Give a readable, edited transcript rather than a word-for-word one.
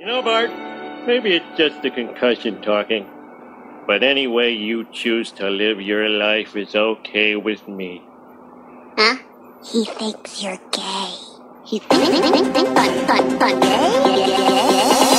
You know, Bart, maybe it's just a concussion talking. But any way you choose to live your life is okay with me. Huh? He thinks you're gay. He thinks gay?